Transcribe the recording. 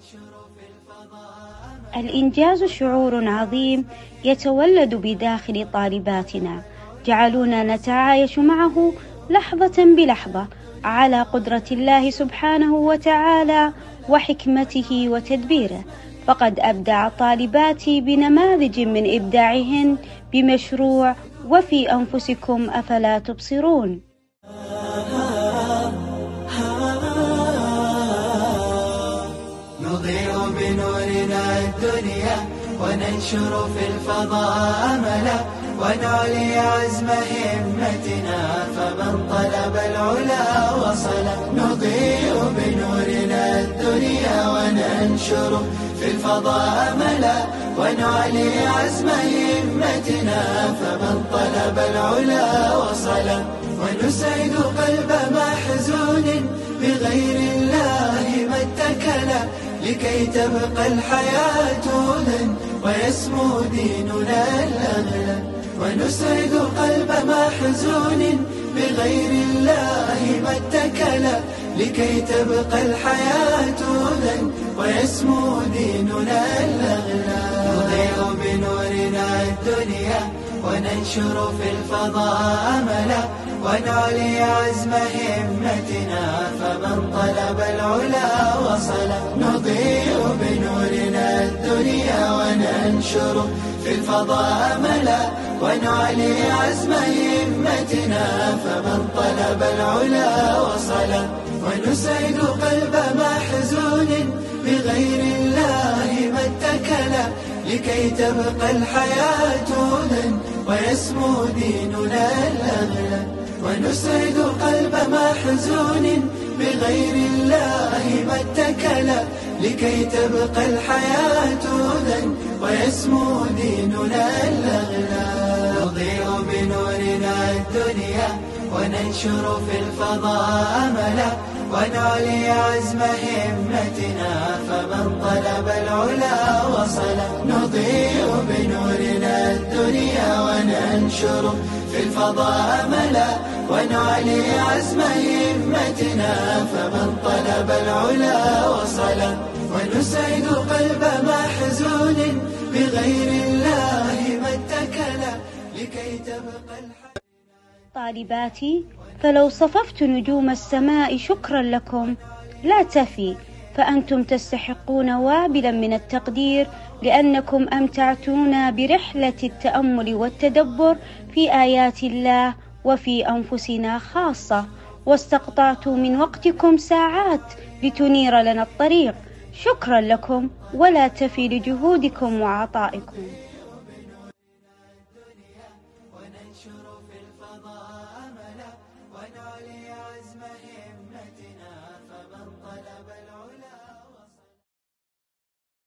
الإنجاز شعور عظيم يتولد بداخل طالباتنا، جعلونا نتعايش معه لحظة بلحظة على قدرة الله سبحانه وتعالى وحكمته وتدبيره. فقد أبدع طالباتي بنماذج من إبداعهن بمشروع وفي أنفسكم أفلا تبصرون. نضيء بنورنا الدنيا وننشر في الفضاء أملا، ونعلي عزم همتنا فمن طلب العلا وصل. نضيء بنورنا الدنيا وننشر في الفضاء أملا، ونعلي عزم همتنا فمن طلب العلا وصل. ونسعد قلب محزون بغير الله ما اتكل، لكي تبقى الحياة هدى ويسمو ديننا الأغلى. ونسعد قلب محزون بغير الله ما اتكل، لكي تبقى الحياة هدى ويسمو ديننا الأغلى. نضيء بنورنا الدنيا وننشر في الفضاء أملا، ونعلي عزم همتنا فمن طلب العلا وصل. نضيء بنورنا الدنيا وننشر في الفضاء أملا، ونعلي عزم همتنا فمن طلب العلا وصل. ونسعد قلب محزون بغير الله ما اتكل، لكي تبقى الحياة هدى ويسمو ديننا الأغلى. ونسعد قلب محزون بغير الله ما اتكل، لكي تبقى الحياة هدى ويسمو ديننا الأغلى. نضيء بنورنا الدنيا وننشر في الفضاء أملا، ونعلي عزم همتنا فمن طلب العلا وصل. نضيء بنورنا الدنيا وننشر في الفضاء أملا، ونعلي عزم همتنا فمن طلب العلا وصل. ونسعد قلب محزون بغير الله ما اتكل، لكي تبقى طالباتي، فلو صففت نجوم السماء شكرا لكم لا تفي، فأنتم تستحقون وابلا من التقدير، لأنكم أمتعتونا برحلة التأمل والتدبر في آيات الله وفي أنفسنا خاصة، واستقطعتوا من وقتكم ساعات لتنير لنا الطريق. شكرا لكم ولا تفي لجهودكم وعطائكم.